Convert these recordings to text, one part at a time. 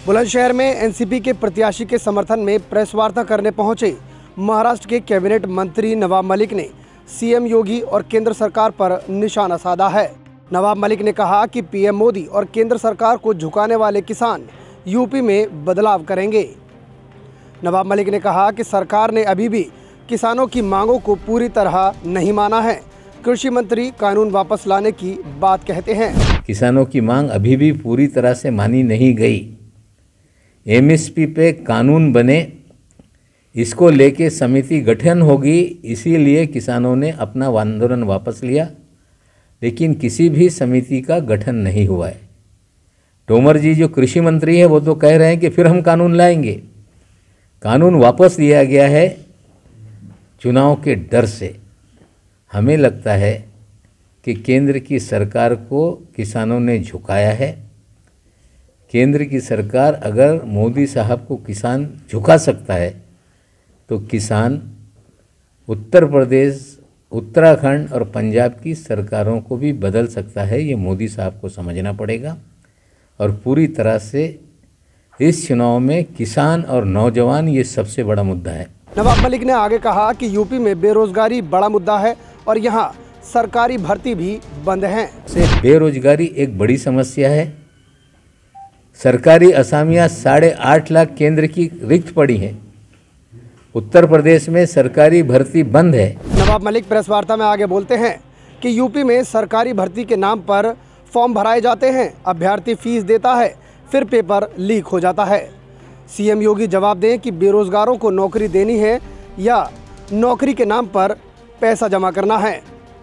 बुलंदशहर में एनसीपी के प्रत्याशी के समर्थन में प्रेस वार्ता करने पहुंचे महाराष्ट्र के कैबिनेट मंत्री नवाब मलिक ने सीएम योगी और केंद्र सरकार पर निशाना साधा है। नवाब मलिक ने कहा कि पीएम मोदी और केंद्र सरकार को झुकाने वाले किसान यूपी में बदलाव करेंगे। नवाब मलिक ने कहा कि सरकार ने अभी भी किसानों की मांगों को पूरी तरह नहीं माना है। कृषि मंत्री कानून वापस लाने की बात कहते हैं। किसानों की मांग अभी भी पूरी तरह से मानी नहीं गई। एमएसपी पे कानून बने, इसको लेके समिति गठन होगी, इसीलिए किसानों ने अपना आंदोलन वापस लिया, लेकिन किसी भी समिति का गठन नहीं हुआ है। तोमर जी जो कृषि मंत्री है वो तो कह रहे हैं कि फिर हम कानून लाएंगे। कानून वापस लिया गया है चुनाव के डर से। हमें लगता है कि केंद्र की सरकार को किसानों ने झुकाया है। केंद्र की सरकार अगर मोदी साहब को किसान झुका सकता है तो किसान उत्तर प्रदेश, उत्तराखंड और पंजाब की सरकारों को भी बदल सकता है। ये मोदी साहब को समझना पड़ेगा और पूरी तरह से इस चुनाव में किसान और नौजवान ये सबसे बड़ा मुद्दा है। नवाब मलिक ने आगे कहा कि यूपी में बेरोजगारी बड़ा मुद्दा है और यहाँ सरकारी भर्ती भी बंद है। बेरोजगारी एक बड़ी समस्या है। सरकारी असामियाँ 8.5 लाख केंद्र की रिक्त पड़ी हैं। उत्तर प्रदेश में सरकारी भर्ती बंद है। नवाब मलिक प्रेस वार्ता में आगे बोलते हैं कि यूपी में सरकारी भर्ती के नाम पर फॉर्म भराए जाते हैं, अभ्यर्थी फीस देता है, फिर पेपर लीक हो जाता है। सीएम योगी जवाब दें कि बेरोजगारों को नौकरी देनी है या नौकरी के नाम पर पैसा जमा करना है।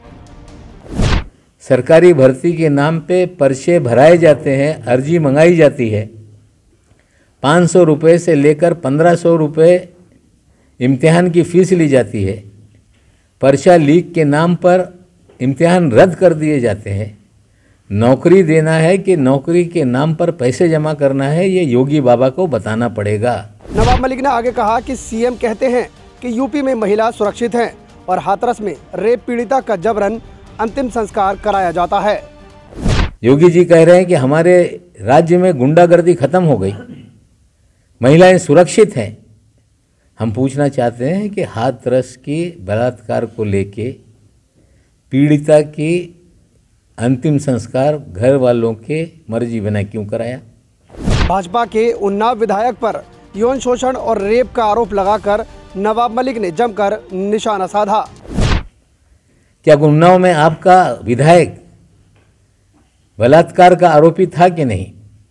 सरकारी भर्ती के नाम पे पर्चे भराए जाते हैं, अर्जी मंगाई जाती है। 500 रुपये से लेकर 1500 रुपये इम्तिहान की फ़ीस ली जाती है। पर्चा लीक के नाम पर इम्तिहान रद्द कर दिए जाते हैं। नौकरी देना है कि नौकरी के नाम पर पैसे जमा करना है, ये योगी बाबा को बताना पड़ेगा। नवाब मलिक ने आगे कहा कि सीएम कहते हैं कि यूपी में महिला सुरक्षित हैं और हाथरस में रेप पीड़िता का जबरन अंतिम संस्कार कराया जाता है। योगी जी कह रहे हैं कि हमारे राज्य में गुंडागर्दी खत्म हो गई, महिलाएं सुरक्षित हैं। हम पूछना चाहते हैं कि हाथरस की बलात्कार को लेके पीड़िता की अंतिम संस्कार घर वालों के मर्जी बिना क्यों कराया? भाजपा के उन्नाव विधायक पर यौन शोषण और रेप का आरोप लगाकर नवाब मलिक ने जमकर निशाना साधा। क्या उन्नाव में आपका विधायक बलात्कार का आरोपी था कि नहीं?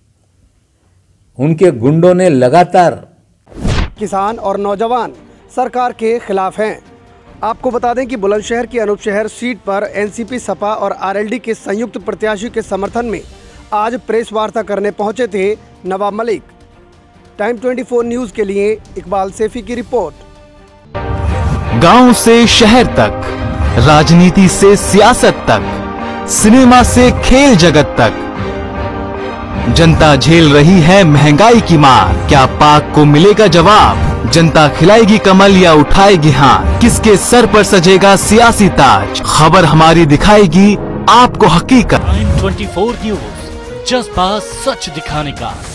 उनके गुंडों ने लगातार किसान और नौजवान सरकार के खिलाफ हैं। आपको बता दें कि बुलंदशहर की अनूप शहर सीट पर एनसीपी, सपा और आरएलडी के संयुक्त प्रत्याशी के समर्थन में आज प्रेस वार्ता करने पहुंचे थे नवाब मलिक। टाइम 24 न्यूज के लिए इकबाल सेफी की रिपोर्ट। गांव से शहर तक, राजनीति से सियासत तक, सिनेमा से खेल जगत तक, जनता झेल रही है महंगाई की मार। क्या पाक को मिलेगा जवाब? जनता खिलाएगी कमल या उठाएगी हाथ? किसके सर पर सजेगा सियासी ताज? खबर हमारी दिखाएगी आपको हकीकत। टाइम 24 न्यूज, जज्बा सच दिखाने का।